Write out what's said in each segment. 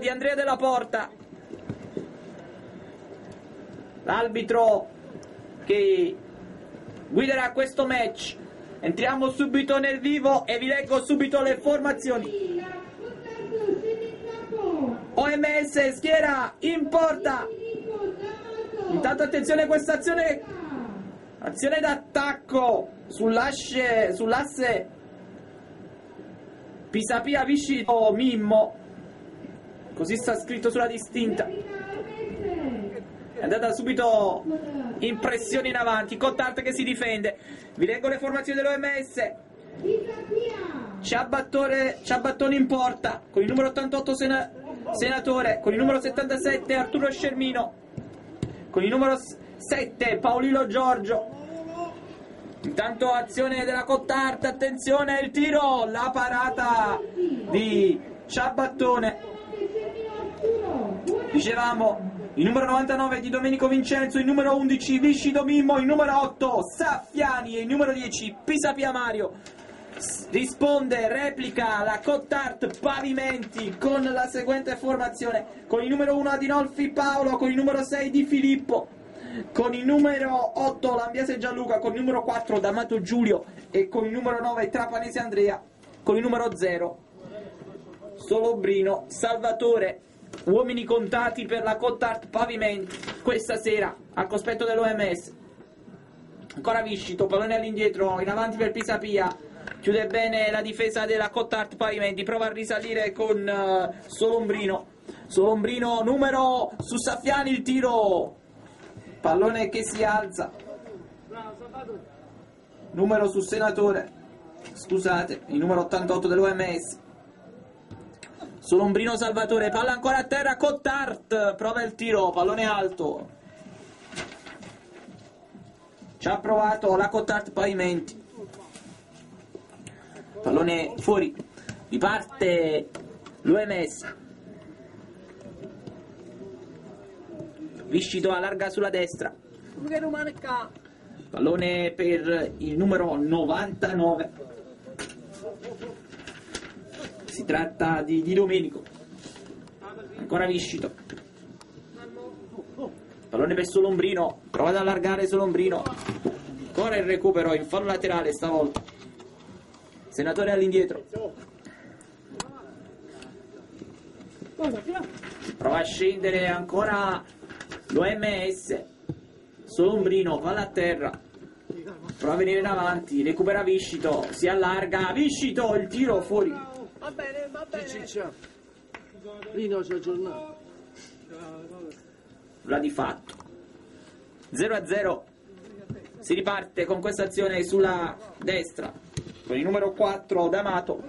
di Andrea Della Porta, l'arbitro che guiderà questo match. Entriamo subito nel vivo e vi leggo subito le formazioni. OMS schiera in porta. Intanto attenzione a questa azione d'attacco sull'asse Pisapia Viscito Mimmo, così sta scritto sulla distinta. È andata subito in pressione in avanti, Cottart che si difende. Vi leggo le formazioni dell'OMS. Ciabattone in porta con il numero 88 Senatore, con il numero 77 Arturo Scermino, con il numero 7 Paolino Giorgio. Intanto azione della Cottart, attenzione il tiro, la parata di Ciabattone. Dicevamo il numero 99 di Domenico Vincenzo, il numero 11 Viscito Mimmo, il numero 8 Saffiani e il numero 10 Pisapia Mario. Risponde, replica la Cottart Pavimenti con la seguente formazione: con il numero 1 Adinolfi Paolo, con il numero 6 Di Filippo, con il numero 8 Lambiase Gianluca, con il numero 4 D'Amato Giulio e con il numero 9 Trapanese Andrea, con il numero 0 Solobrino Salvatore. Uomini contati per la Cottart Pavimenti questa sera al cospetto dell'OMS. Ancora Viscito, pallone all'indietro, in avanti per Pisapia, chiude bene la difesa della Cottart Pavimenti, prova a risalire con Solombrino numero su Saffiani, il tiro, pallone che si alza, numero su Senatore, scusate, il numero 88 dell'OMS. Solombrino Salvatore, palla ancora a terra, Cottart prova il tiro, pallone alto, ci ha provato la Cottart Pavimenti, pallone fuori, riparte l'OMS. Viscito allarga sulla destra, pallone per il numero 99, si tratta di Domenico. Ancora Viscito, pallone per Solombrino, prova ad allargare Solombrino, ancora il recupero in fallo laterale stavolta, Senatore all'indietro, prova a scendere ancora l'OMS. Solombrino, palla a terra, prova a venire in avanti, recupera Viscito, si allarga Viscito, il tiro fuori. Va bene. Rino c'è aggiornato. La di fatto 0-0. Si riparte con questa azione sulla destra con il numero 4 D'Amato.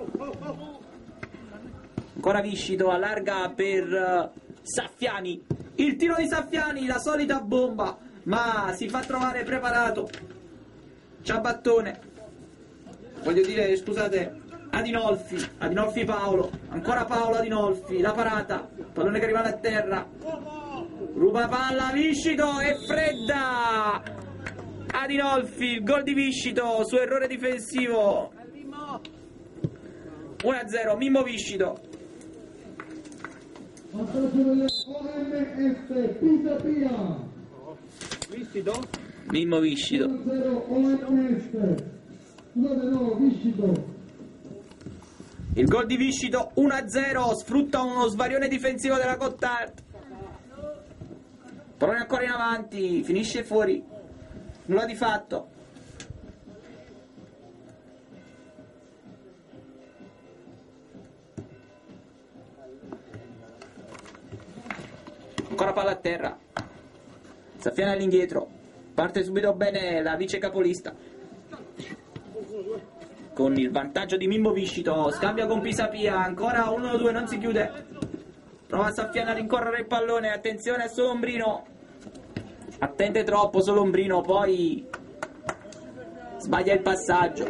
Ancora Viscito, allarga per Saffiani, il tiro di Saffiani, la solita bomba, ma si fa trovare preparato Ciabattone, voglio dire, scusate, Adinolfi Paolo, ancora Paolo Adinolfi, la parata, pallone che rimane a terra, ruba palla Viscito e fredda Adinolfi, il gol di Viscito su errore difensivo. 1-0 Mimmo Viscito. Mimmo Viscito. Il gol di Viscito 1-0, sfrutta uno svarione difensivo della Cottart. Pallone ancora in avanti, finisce fuori, nulla di fatto. Ancora palla a terra, Saffiani all'indietro, parte subito bene la vice capolista con il vantaggio di Mimmo Viscito, scambia con Pisapia, ancora 1-2, non si chiude, prova Saffiani a rincorrere il pallone, attenzione a Solombrino, attende troppo Solombrino, poi sbaglia il passaggio.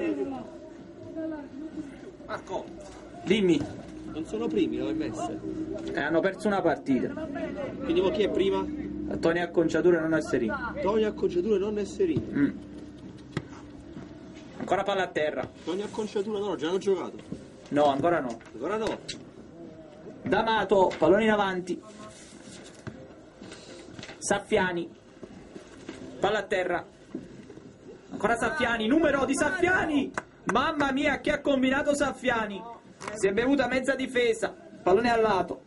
Marco, Dimmi. non sono primi l'OMS? Hanno perso una partita. Quindi chi è prima? Tony Acconciatura non Serino. Tony Acconciatura non Serino. Ancora palla a terra. Tony Acconciatura no, già hanno giocato. No, ancora no. Ancora no. D'Amato, pallone in avanti. Saffiani, palla a terra. Ancora Saffiani, numero di Saffiani. Mamma mia, che ha combinato Saffiani. Si è bevuta mezza difesa. Pallone al lato.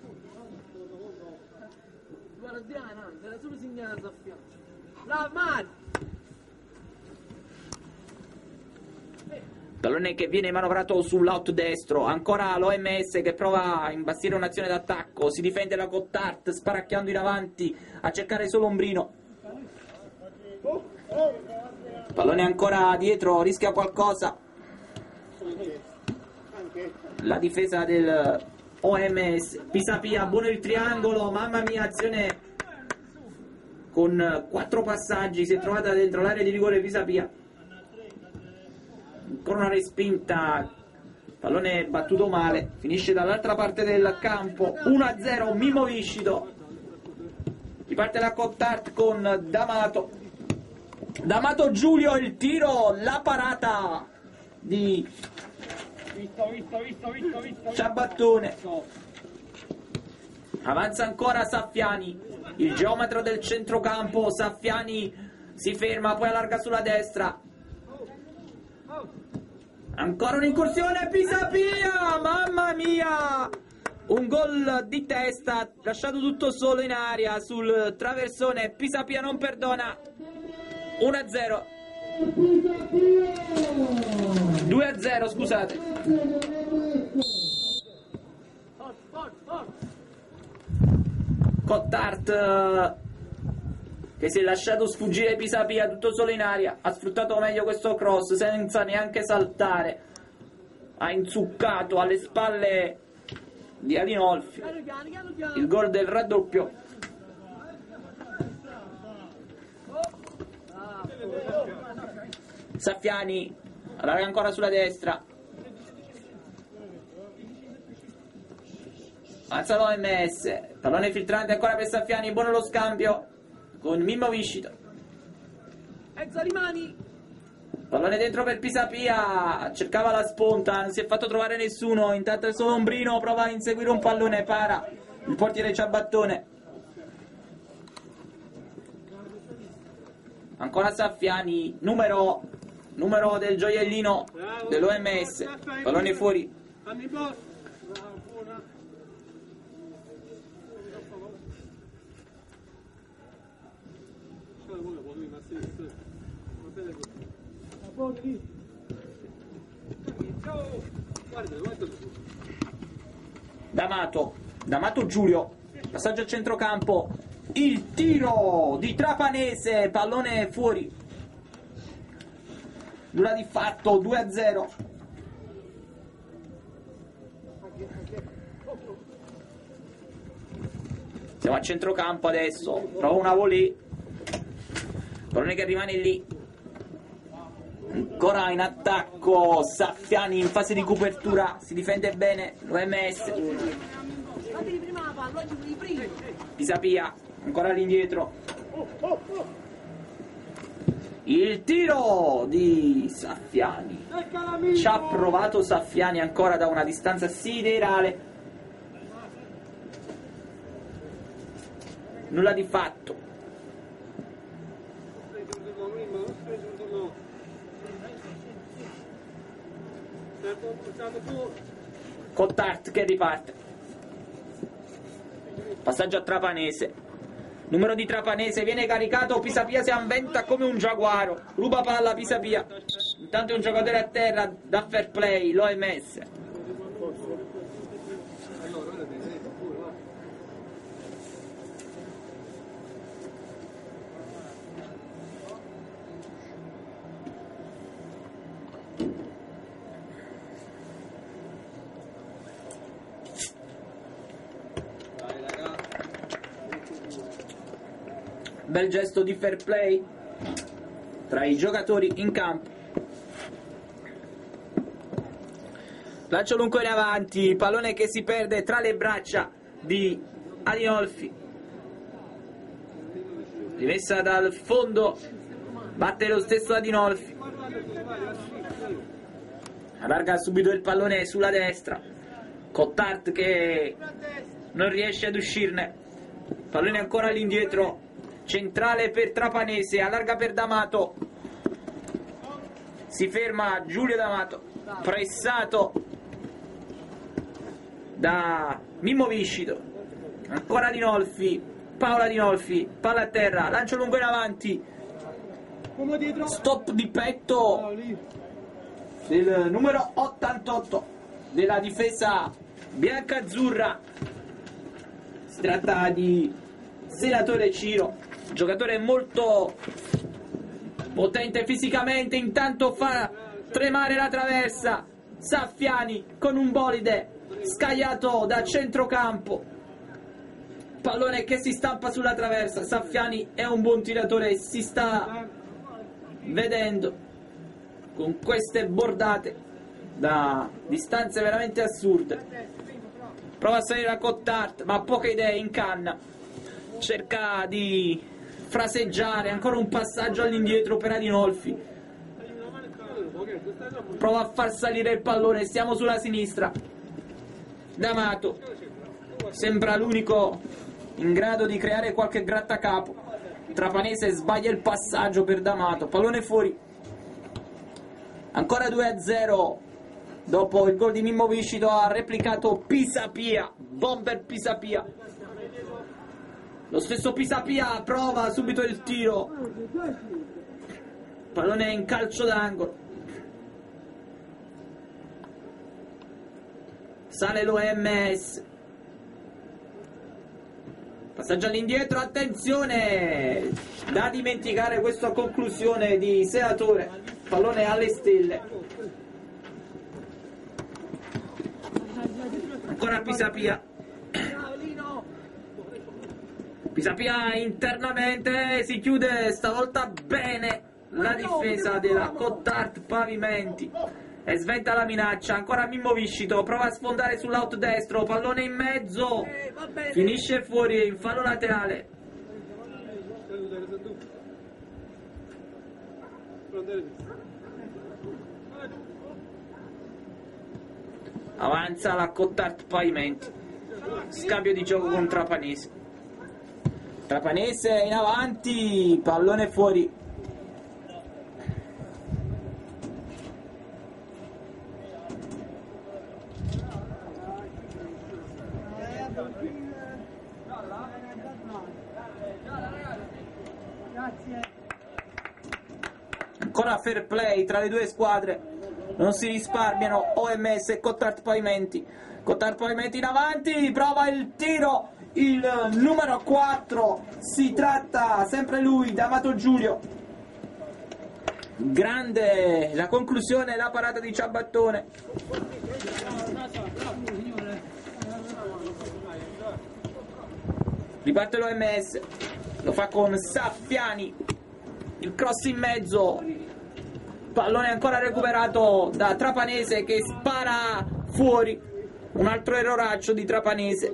Pallone che viene manovrato sull'out destro. Ancora l'OMS che prova a imbastire un'azione d'attacco. Si difende la Cottart sparacchiando in avanti a cercare solo Ombrino. Pallone ancora dietro, rischia qualcosa. La difesa del OMS. Pisapia, buono il triangolo. Mamma mia, azione con 4 passaggi. Si è trovata dentro l'area di rigore Pisapia. Ancora una respinta, pallone battuto male, finisce dall'altra parte del campo. 1-0, Mimmo Viscido. Riparte la Cottart con D'Amato. D'Amato Giulio, il tiro, la parata di Ciabattone. Avanza ancora Saffiani, il geometra del centrocampo. Saffiani si ferma, poi allarga sulla destra. Ancora un'incursione, Pisapia, mamma mia! Un gol di testa, lasciato tutto solo in aria sul traversone. Pisapia non perdona. 1-0. 2-0, scusate. Cottart che si è lasciato sfuggire Pisapia tutto solo in aria, ha sfruttato meglio questo cross senza neanche saltare, ha inzuccato alle spalle di Adinolfi il gol del raddoppio. Saffiani allarga ancora sulla destra, avanza l'OMS, pallone filtrante ancora per Saffiani, buono lo scambio con Mimmo Viscido. Pallone dentro per Pisapia, cercava la spunta, non si è fatto trovare nessuno, intanto è solo Ombrino, prova a inseguire un pallone, para il portiere Ciabattone. Ancora Saffiani, numero del gioiellino dell'OMS, pallone fuori. D'Amato Giulio, passaggio a centrocampo, il tiro di Trapanese, pallone fuori, nulla di fatto. 2-0. Siamo a centrocampo adesso, prova una volée, pallone che rimane lì. Ancora in attacco Saffiani in fase di copertura, si difende bene l'OMS. Pisapia ancora all'indietro, il tiro di Saffiani, ci ha provato Saffiani ancora da una distanza siderale, nulla di fatto. Cottart che riparte, passaggio a Trapanese, numero di Trapanese, viene caricato, Pisapia si avventa come un giaguaro, ruba palla Pisapia, intanto è un giocatore a terra, da fair play l'OMS. Bel gesto di fair play tra i giocatori in campo. Lancio lungo in avanti, pallone che si perde tra le braccia di Adinolfi. Rimessa dal fondo, batte lo stesso Adinolfi. Allarga subito il pallone sulla destra. Cottart che non riesce ad uscirne. Pallone ancora all'indietro, centrale per Trapanese, allarga per D'Amato, si ferma Giulio D'Amato, pressato da Mimmo Viscido, ancora Dinolfi, Paola Dinolfi, palla a terra, lancio lungo in avanti, stop di petto del numero 88 della difesa bianca-azzurra. Si tratta di Senatore Ciro, giocatore molto potente fisicamente, intanto fa tremare la traversa Saffiani con un bolide scagliato da centrocampo, pallone che si stampa sulla traversa. Saffiani è un buon tiratore, si sta vedendo con queste bordate da distanze veramente assurde. Prova a salire la Cottart, ma poche idee in canna, cerca di fraseggiare, ancora un passaggio all'indietro per Adinolfi, prova a far salire il pallone, stiamo sulla sinistra. D'Amato sembra l'unico in grado di creare qualche grattacapo. Trapanese sbaglia il passaggio per D'Amato, pallone fuori. Ancora 2-0 dopo il gol di Mimmo Viscido, ha replicato Pisapia, bomber Pisapia. Lo stesso Pisapia prova subito il tiro, pallone in calcio d'angolo. Sale l'OMS, passaggio all'indietro, attenzione, da dimenticare questa conclusione di Senatore, pallone alle stelle. Ancora Pisapia, Pisapia internamente, si chiude stavolta bene la difesa della Cottart Pavimenti e sventa la minaccia. Ancora Mimmo Viscido, prova a sfondare sull'out destro, pallone in mezzo, finisce fuori in fallo laterale. Avanza la Cottart Pavimenti, scambio di gioco con Trapanese. Trapanese in avanti, pallone fuori. Ancora fair play tra le due squadre, non si risparmiano OMS e Cottart Pavimenti. Cottart Pavimenti in avanti, prova il tiro, il numero 4, si tratta sempre lui, D'Amato Giulio. Grande la conclusione, la parata di Ciabattone. Riparte l'OMS, lo fa con Saffiani, il cross in mezzo, pallone ancora recuperato da Trapanese che spara fuori, un altro erroraccio di Trapanese.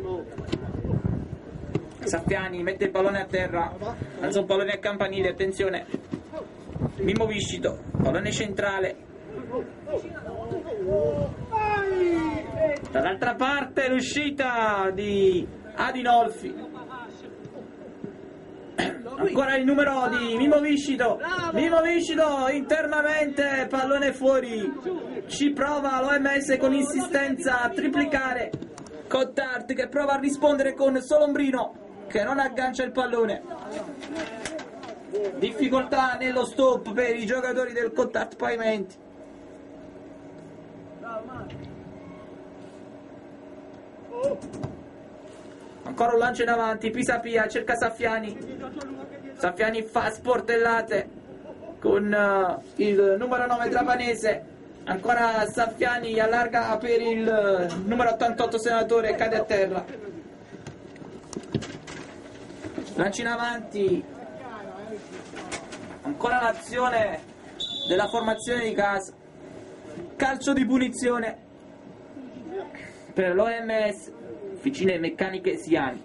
Saffiani mette il pallone a terra, alza un pallone a campanile, attenzione, Mimmo Viscido, pallone centrale, dall'altra parte l'uscita di Adinolfi. Ancora il numero di Mimmo Viscido, Mimmo Viscido internamente, pallone fuori, ci prova l'OMS con insistenza a triplicare. Cottart che prova a rispondere con Solombrino che non aggancia il pallone. Difficoltà nello stop per i giocatori del Cottart Pavimenti. Ancora un lancio in avanti, Pisapia cerca Saffiani, Saffiani fa sportellate con il numero 9 Trapanese, ancora Saffiani allarga per il numero 88 Senatore e cade a terra. Lancio in avanti, ancora l'azione della formazione di casa, calcio di punizione per l'OMS, Officine Meccaniche Siani.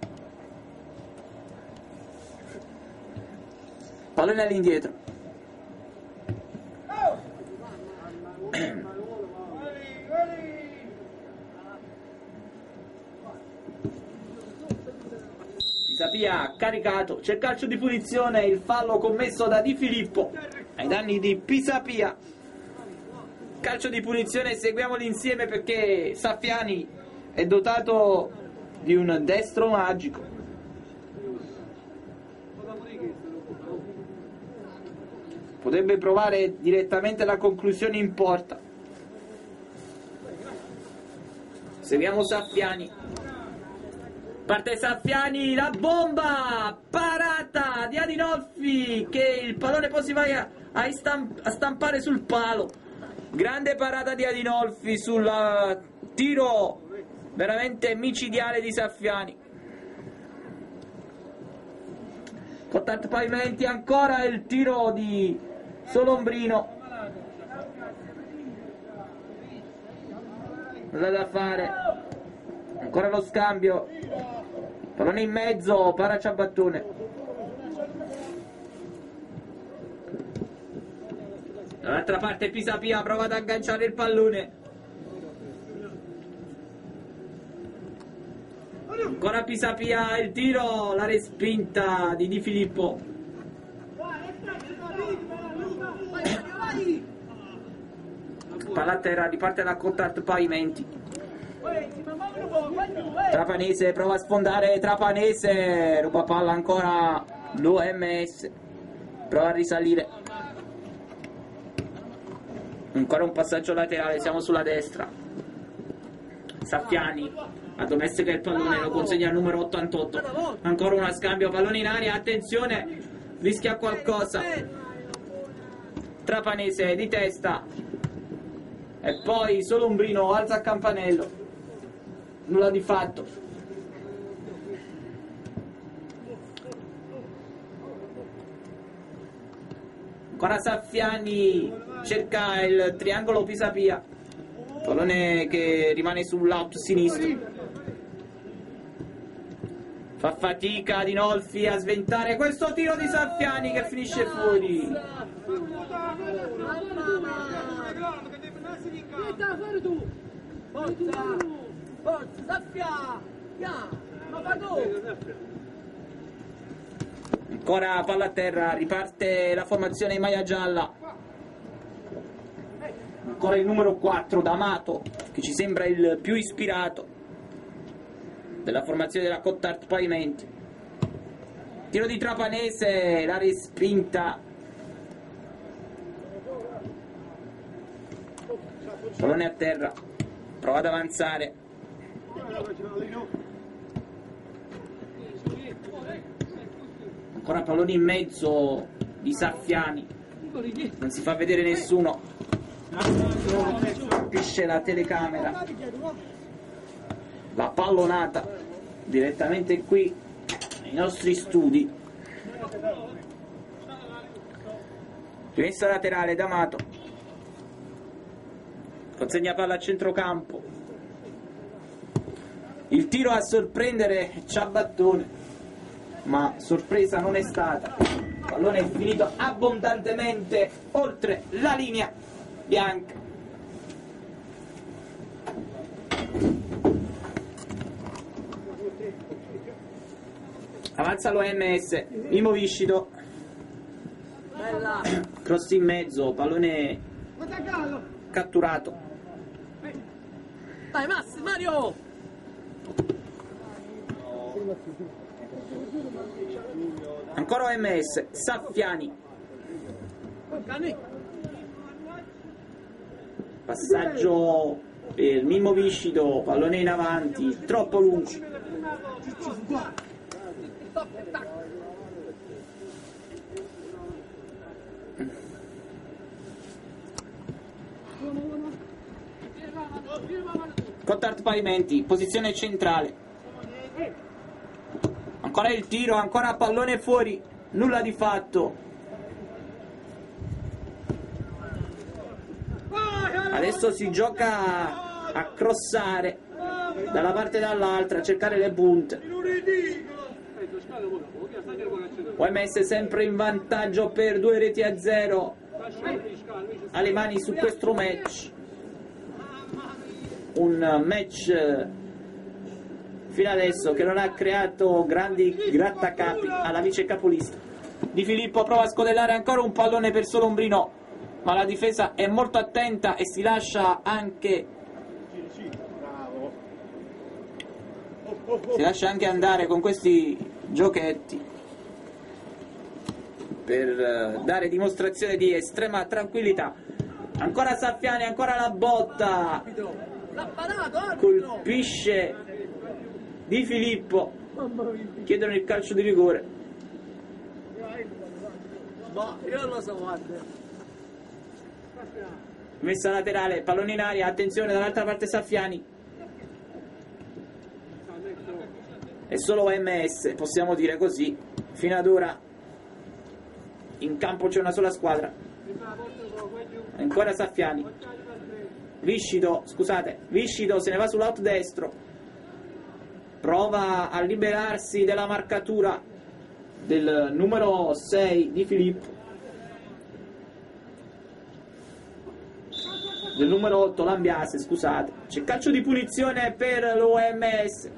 Pallone all'indietro. Pisapia ha caricato, c'è calcio di punizione, il fallo commesso da Di Filippo ai danni di Pisapia. Calcio di punizione, seguiamoli insieme perché Saffiani è dotato di un destro magico. Potrebbe provare direttamente la conclusione in porta. Seguiamo Saffiani. Parte Saffiani, la bomba! Parata di Adinolfi che il pallone poi si va a stampare sul palo. Grande parata di Adinolfi sul tiro veramente micidiale di Saffiani. Contatto pavimenti, ancora il tiro di Solombrino. Nulla da fare. Ancora lo scambio. Pallone in mezzo, para Ciabattone. Dall'altra parte Pisapia prova ad agganciare il pallone. Ancora Pisapia, il tiro, la respinta di Di Filippo. Palla a terra, riparte la contatto pavimenti. Trapanese prova a sfondare, Trapanese ruba palla ancora l'OMS, prova a risalire. Ancora un passaggio laterale, siamo sulla destra. Saffiani addomestica il pallone, lo consegna al numero 88. Ancora uno scambio, pallone in aria, attenzione, rischia qualcosa. Trapanese di testa e poi Solombrino alza a campanello, nulla di fatto. Ancora Saffiani cerca il triangolo Pisapia, pallone che rimane sull'out sinistro. Fa fatica Adinolfi a sventare questo tiro di Saffiani che finisce fuori. Ancora palla a terra, riparte la formazione in maglia gialla. Ancora il numero 4 D'Amato che ci sembra il più ispirato della formazione della Cottart Pavimenti. Tiro di Trapanese, la respinta. Pallone a terra, prova ad avanzare. Ancora pallone in mezzo di Saffiani, non si fa vedere nessuno, colpisce la telecamera. La pallonata direttamente qui nei nostri studi. Rimessa laterale D'Amato, consegna palla a centrocampo, il tiro a sorprendere Ciabattone, ma sorpresa non è stata. Il pallone è finito abbondantemente oltre la linea bianca. Avanza l'OMS, Mimo Viscido, cross in mezzo, pallone catturato. Vai Mario! Ancora OMS, Saffiani. Passaggio per Mimmo Viscido, pallone in avanti, troppo lungo. Cottart Pavimenti, posizione centrale. Ancora il tiro, ancora pallone fuori, nulla di fatto. Adesso si gioca a crossare dalla parte e dall'altra, a cercare le punte. OMS sempre in vantaggio per 2-0. Ha le mani su questo match. Un match fino adesso, che non ha creato grandi grattacapi alla vice capolista. Di Filippo prova a scodellare ancora un pallone per Solombrino, ma la difesa è molto attenta e si lascia anche andare con questi giochetti per dare dimostrazione di estrema tranquillità. Ancora Saffiani, ancora la botta, colpisce Di Filippo, chiedono il calcio di rigore. Ma io lo so, guarda. Messa laterale, pallone in aria, attenzione dall'altra parte Saffiani. È solo OMS, possiamo dire così. Fino ad ora in campo c'è una sola squadra. Ancora Saffiani. Viscido se ne va sull'out destro. Prova a liberarsi della marcatura del numero 6 di Filippo. Del numero 8 Lambiase, scusate. C'è calcio di punizione per l'OMS.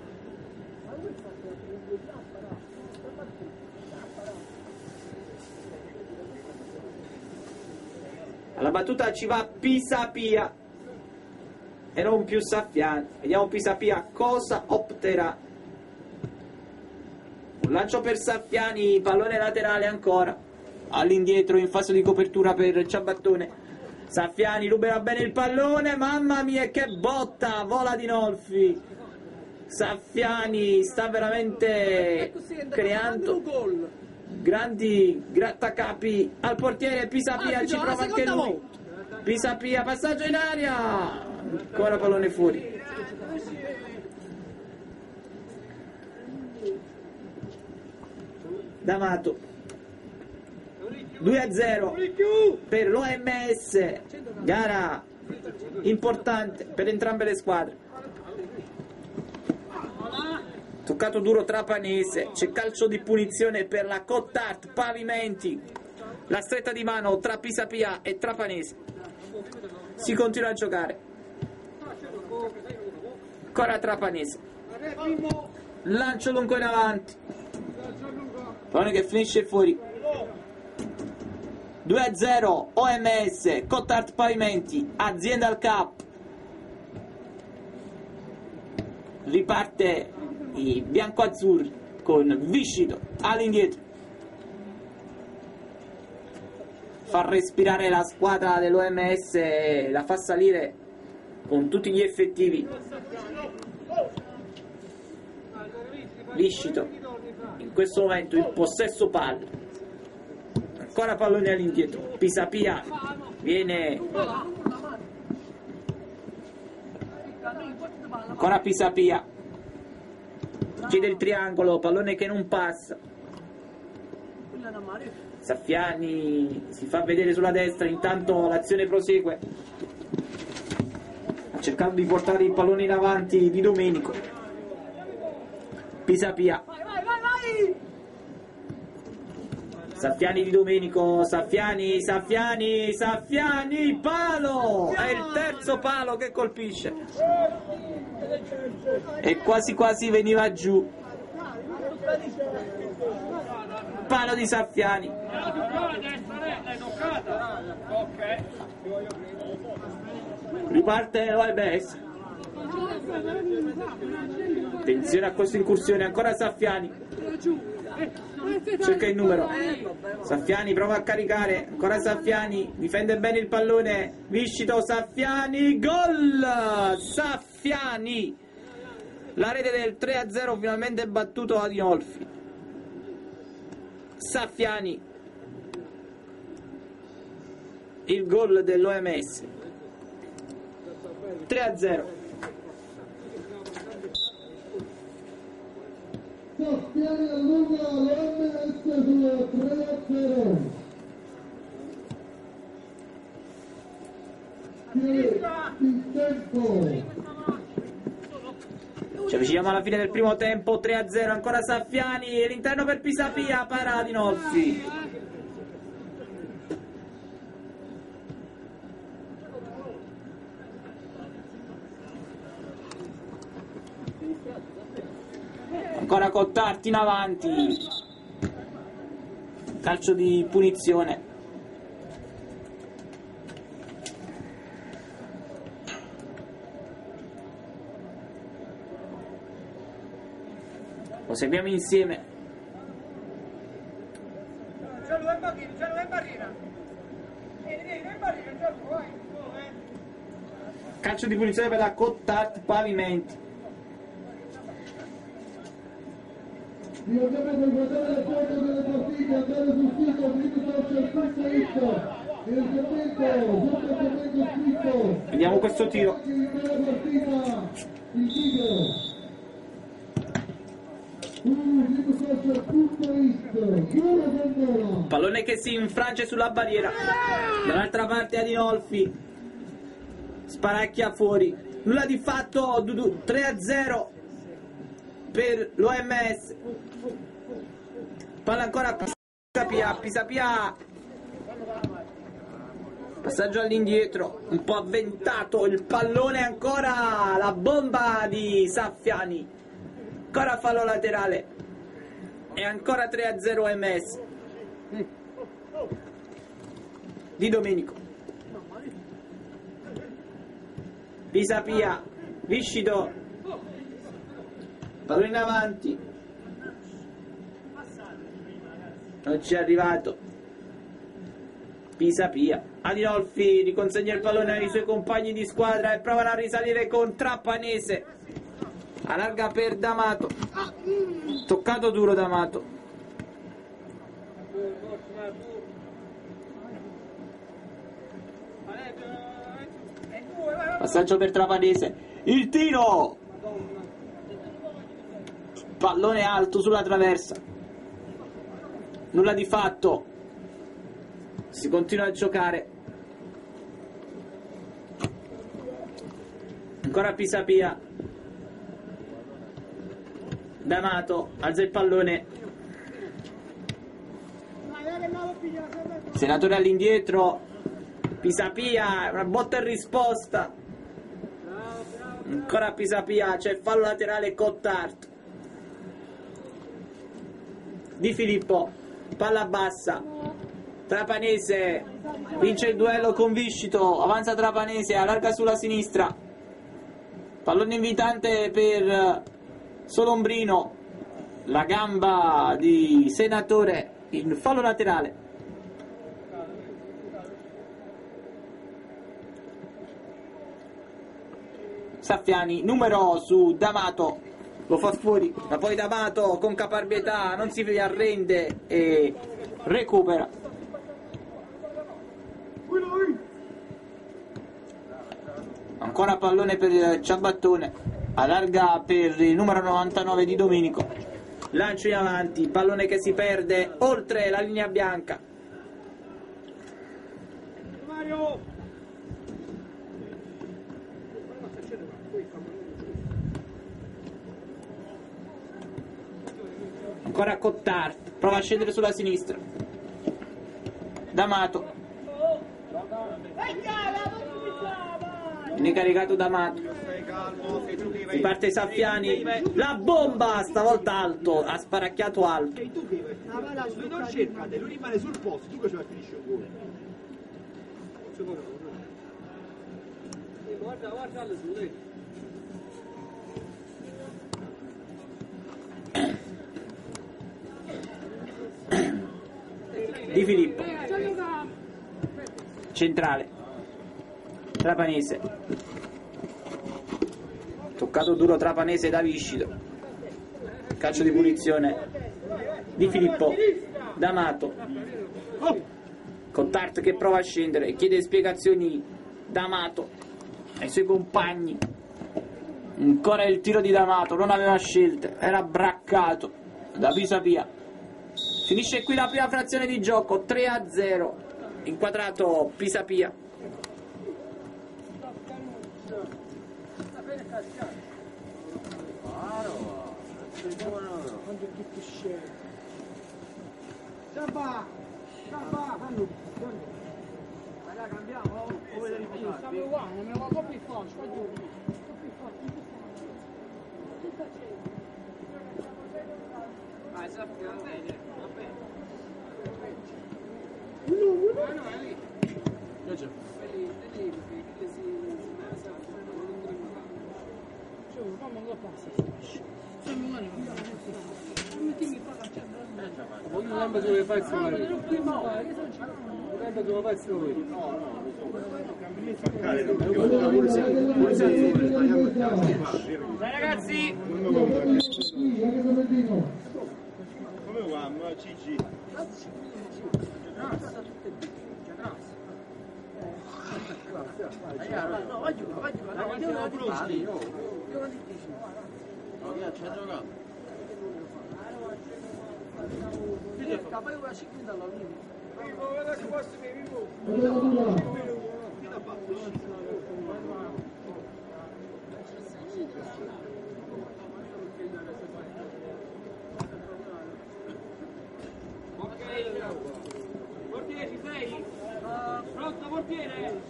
Alla battuta ci va Pisapia e non più Saffiani. Vediamo Pisapia cosa opterà. Un lancio per Saffiani, pallone laterale ancora. All'indietro in fase di copertura per Ciabattone. Saffiani ruberà bene il pallone, mamma mia che botta, vola Dinolfi. Saffiani sta veramente creando grandi grattacapi al portiere. Pisapia ci prova anche lui. Pisapia, passaggio in aria, ancora pallone fuori. D'Amato. 2-0 per l'OMS, gara importante per entrambe le squadre. Toccato duro Trapanese, c'è calcio di punizione per la Cottart Pavimenti. La stretta di mano tra Pisapia e Trapanese. Si continua a giocare. Ancora Trapanese. Lancio lungo in avanti. Pallone che finisce fuori. 2-0 OMS, Cottart Pavimenti, Aziendal Cup. Riparte i biancoazzurri con Viscido all'indietro. Fa respirare la squadra dell'OMS, la fa salire con tutti gli effettivi. Viscido in questo momento in possesso palla. Ancora pallone all'indietro. Pisapia viene. Ancora Pisapia. Chiede il triangolo, pallone che non passa. Saffiani si fa vedere sulla destra, intanto l'azione prosegue. Cercando di portare il pallone in avanti di Domenico. Pisapia. Saffiani di Domenico, Saffiani, palo! È il terzo palo che colpisce. E quasi quasi veniva giù. Palo di Saffiani. Riparte l'OMS. Attenzione a questa incursione, ancora Saffiani. Cerca il numero. Saffiani prova a caricare. Ancora Saffiani. Difende bene il pallone. Viscido Saffiani. Gol! Saffiani. La rete del 3-0 finalmente battuto da Dinolfi. Saffiani. Il gol dell'OMS. 3-0. Saffiani allunga l'OMS sul 3-0. Il tempo. Ci avviciniamo alla fine del primo tempo. 3-0, ancora Saffiani. E l'interno per Pisapia, para Dinolfi. Ancora Cottarti in avanti. Calcio di punizione. Lo seguiamo insieme. Calcio di punizione per la Cottart Pavimenti. Vi ovviamente guardare le foto delle partite, andare sul sito www.social.it e il commento, sotto il commento scritto. Vediamo questo tiro. Della partita, il video. Pallone che si infrange sulla barriera. Dall'altra parte Adinolfi sparacchia fuori. Nulla di fatto. 3-0 per l'OMS. Palla ancora a Pisapia. Passaggio all'indietro, un po' avventato il pallone, ancora la bomba di Saffiani. Ancora fallo laterale. E ancora 3-0 OMS. Di Domenico. Pisapia. Viscido. Pallone in avanti. Non ci è arrivato. Pisapia. Adinolfi riconsegna il pallone ai suoi compagni di squadra e provano a risalire con Trappanese. Allarga per D'Amato. Toccato duro D'Amato. Passaggio per Trappanese. Il tiro. Pallone alto sulla traversa. Nulla di fatto. Si continua a giocare. Ancora Pisapia. D'Amato alza il pallone. Senatore all'indietro. Pisapia, una botta e risposta. Ancora Pisapia, c'è il fallo laterale Cottart. Di Filippo, palla bassa. Trapanese vince il duello con Viscito, avanza Trapanese, allarga sulla sinistra. Pallone invitante per Solombrino, la gamba di Senatore, il fallo laterale. Saffiani, numero su D'Amato, lo fa fuori, ma poi D'Amato con caparbietà non si arrende e recupera. Ancora pallone per Ciabattone, allarga per il numero 99 di Domenico, lancio in avanti, pallone che si perde oltre la linea bianca. Mario! Ancora Cottart, prova a scendere sulla sinistra. D'Amato. Viene caricato D'Amato. Riparte Saffiani. La bomba, stavolta alto, ha sparacchiato alto. E tu che lui non cerca, lui rimane sul posto, tu che ce la finisci un gol. Guarda su lei. Di Filippo, centrale, Trapanese, toccato duro Trapanese da Viscido, calcio di punizione Di Filippo, D'Amato, Cottart che prova a scendere, chiede spiegazioni D'Amato ai suoi compagni. Ancora il tiro di D'Amato, non aveva scelte, era braccato da Pisapia. Finisce qui la prima frazione di gioco, 3-0, inquadrato Pisapia. Cambiamo? Stiamo uguali, me lo va più forte, Ragazzi, Come va? Ma Cigi? portiere ci sei? Pronto portiere?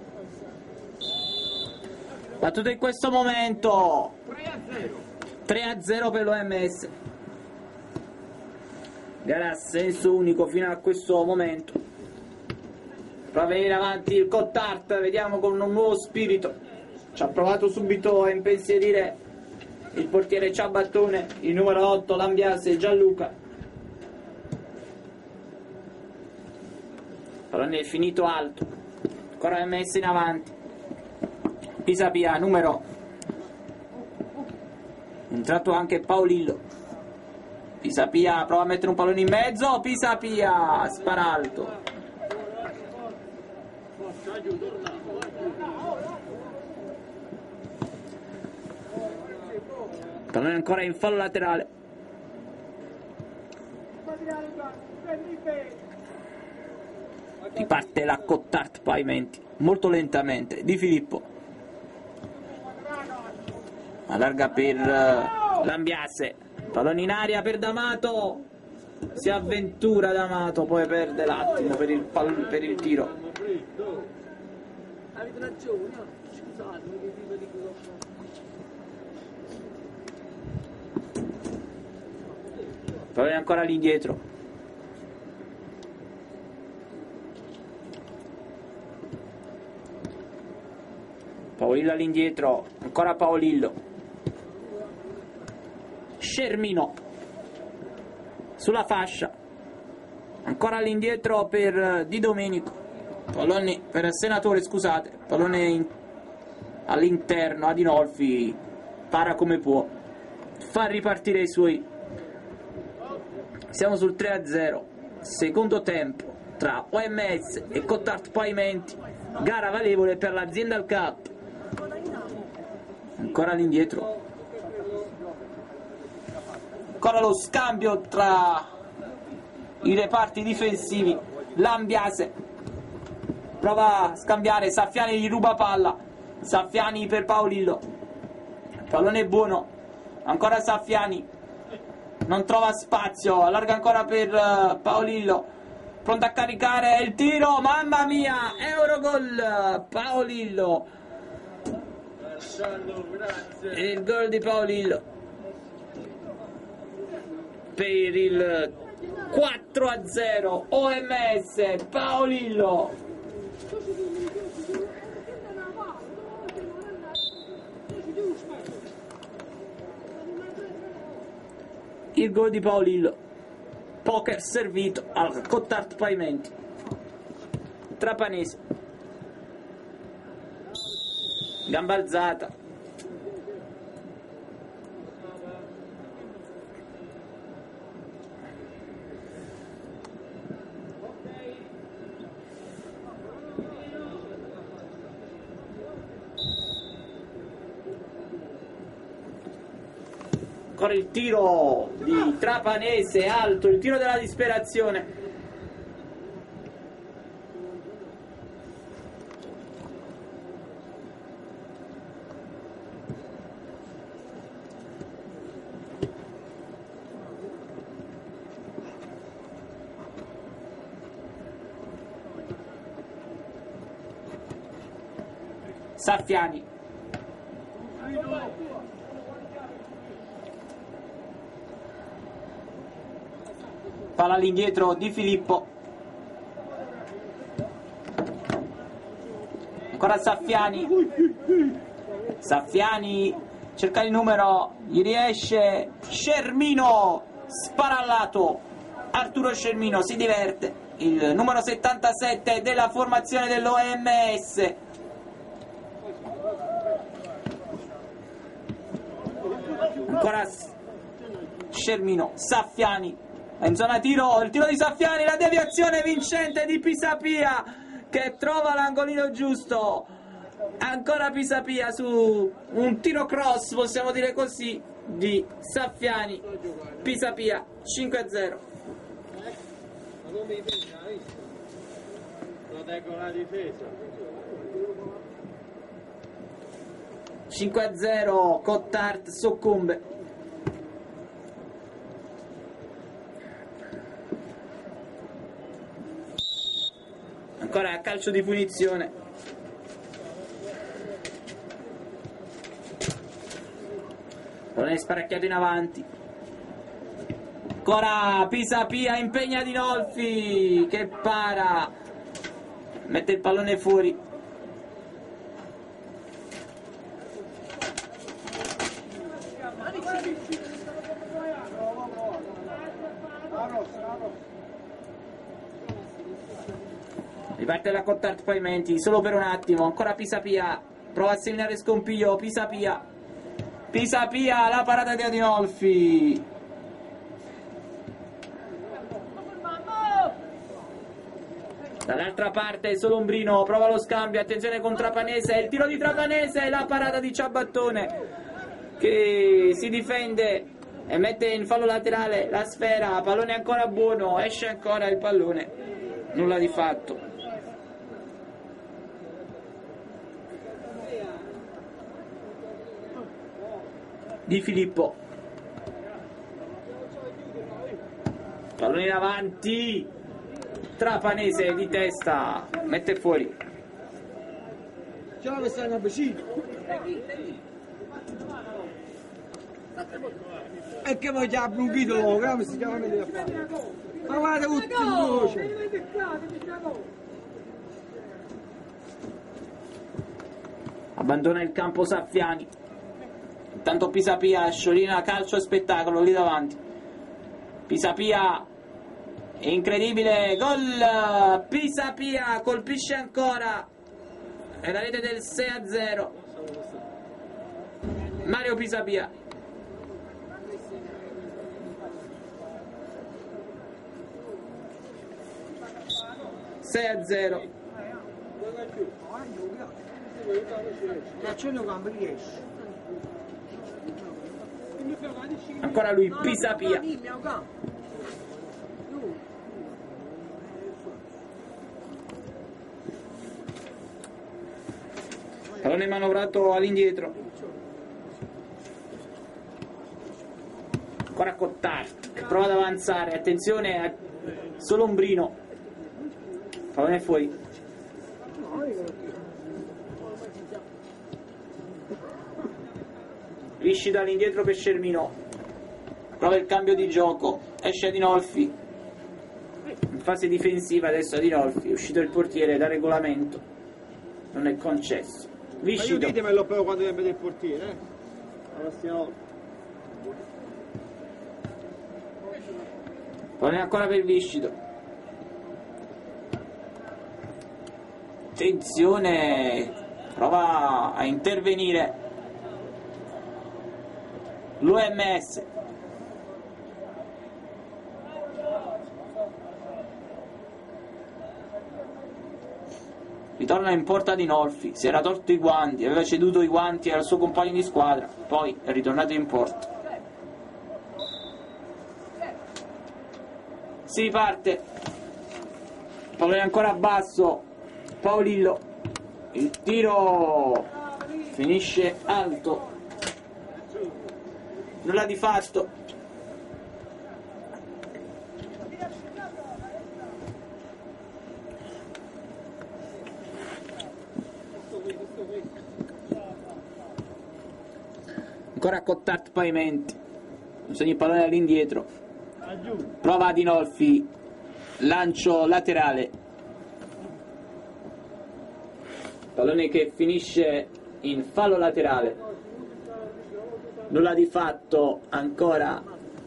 Battuto in questo momento 3-0 per l'OMS. Gara a senso unico fino a questo momento. Prova a venire avanti il Cottart, vediamo con un nuovo spirito. Ci ha provato subito a impensierire il portiere Ciabattone, il numero 8 Lambiase Gianluca. Pallone è finito alto, ancora OMS in avanti. Pisapia numero, entrato anche Paolillo. Pisapia prova a mettere un pallone in mezzo, Pisapia spara alto. Pallone ancora in fallo laterale. Riparte la Cottart Pavimenti, molto lentamente, Di Filippo. Allarga per Lambiase, pallone in aria per D'Amato, si avventura D'Amato, poi perde l'attimo per il tiro. Avete ragione, scusate, Pallone ancora lì indietro. Paolillo all'indietro, ancora Paolillo. Scermino sulla fascia, ancora all'indietro per Di Domenico. Pallone per Senatore, scusate, pallone all'interno. Adinolfi para come può, fa ripartire i suoi. Siamo sul 3-0, secondo tempo tra OMS e Cottart Pavimenti, gara valevole per l'Aziendal Cup. Ancora all'indietro, ancora lo scambio tra i reparti difensivi. Lambiase prova a scambiare, Saffiani gli ruba palla, Saffiani per Paolillo, pallone buono, ancora Saffiani, non trova spazio, allarga ancora per Paolillo, pronto a caricare il tiro, mamma mia, Eurogol, Paolillo, il gol di Paolillo per il 4-0 OMS. Paolillo, il gol di Paolillo, poker servito al Cottart Pavimenti. Trapanese, gamba alzata, ancora il tiro di Trapanese alto, il tiro della disperazione. Saffiani, Palla all'indietro di Filippo. Ancora Saffiani. Saffiani cerca il numero, gli riesce. Scermino spara al lato. Arturo Scermino si diverte. Il numero 77 della formazione dell'OMS. Ancora Scermino, Saffiani in zona tiro, il tiro di Saffiani, la deviazione vincente di Pisapia che trova l'angolino giusto. Ancora Pisapia su un tiro cross, possiamo dire così, di Saffiani. Pisapia 5-0. Proteggo la difesa. 5-0, Cottart soccombe. Ancora calcio di punizione. Pallone sparacchiato in avanti. Ancora Pisapia, impegna Dinolfi che para. Mette il pallone fuori. Riparte la Cottart Pavimenti, solo per un attimo. Ancora Pisapia, prova a seminare Scompiglio. Pisapia, la parata di Adinolfi. Dall'altra parte Solombrino prova lo scambio, attenzione con Trapanese, il tiro di Trapanese, la parata di Ciabattone che si difende e mette in fallo laterale la sfera. Pallone ancora buono, esce ancora il pallone, nulla di fatto. Di Filippo, pallone in avanti, Trapanese di testa, mette fuori. Ciao, mi stanno vicino. E che mi ha brugito, come si chiama? Ma guarda tutti in voce. Abbandona il campo Saffiani. Intanto Pisapia sciolina calcio e spettacolo lì davanti. Pisapia, incredibile gol. Pisapia colpisce ancora. È la rete del 6-0. Mario Pisapia. Ancora lui, Pisapia. Pallone manovrato all'indietro. Ancora Cottart che prova ad avanzare. Attenzione a Solombrino. Pallone fuori. Viscida all'indietro per Scermino. Prova il cambio di gioco. Esce Adinolfi. In fase difensiva adesso Adinolfi. È uscito il portiere da regolamento. Non è concesso. Viscido. Ma io ditemelo però quando viene il portiere, la prossima volta. Pallone ancora per Viscido. Attenzione. Prova a intervenire l'OMS. Ritorna in porta di Nolfi, si era tolto i guanti, aveva ceduto i guanti al suo compagno di squadra, poi è ritornato in porta. Si riparte, pallone ancora basso, Paolillo, il tiro finisce alto, nulla di fatto. Ancora Cottart Pavimenti, non segna il pallone all'indietro. Prova Adinolfi, lancio laterale, pallone che finisce in fallo laterale. Nulla di fatto, ancora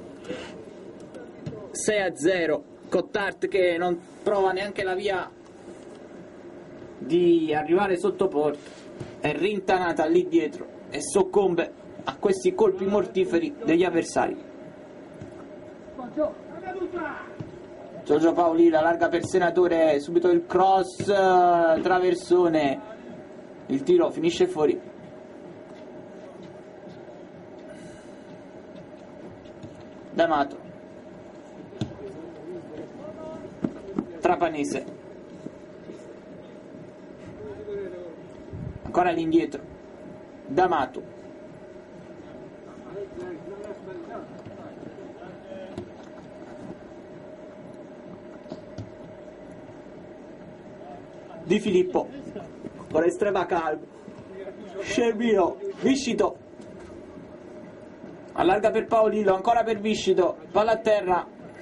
6-0. Cottart che non prova neanche la via di arrivare sotto porta, è rintanata lì dietro e soccombe a questi colpi mortiferi degli avversari. Giorgio Paoli, la larga per Senatore, subito il cross, traversone, il tiro finisce fuori. D'Amato, Trapanese, ancora all'indietro, D'Amato, Di Filippo, con estrema calma, Scervino, Viscito, allarga per Paolillo, ancora per Viscito, palla a terra,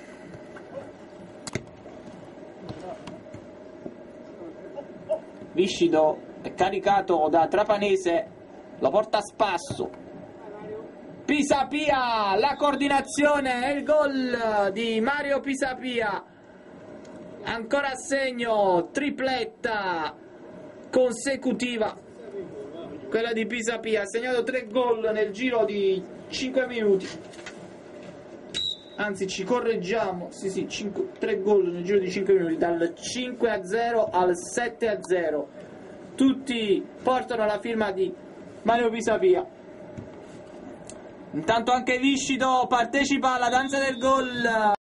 Viscito è caricato da Trapanese, lo porta a spasso, Pisapia, la coordinazione e il gol di Mario Pisapia, ancora a segno, tripletta consecutiva, quella di Pisapia, ha segnato 3 gol nel giro di 5 minuti, anzi ci correggiamo, sì, 3 gol nel giro di 5 minuti, dal 5-0 al 7-0, tutti portano la firma di Mario Pisapia. Intanto anche Viscito partecipa alla danza del gol.